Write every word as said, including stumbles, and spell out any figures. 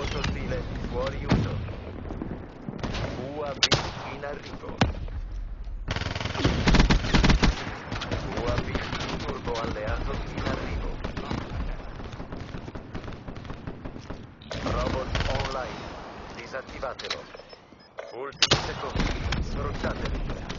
Robot ostile fuori uso. U A V in arrivo. U A V turbo alleato in arrivo. Robot online. Disattivatelo. Ultimi secondi. Sfruttateli.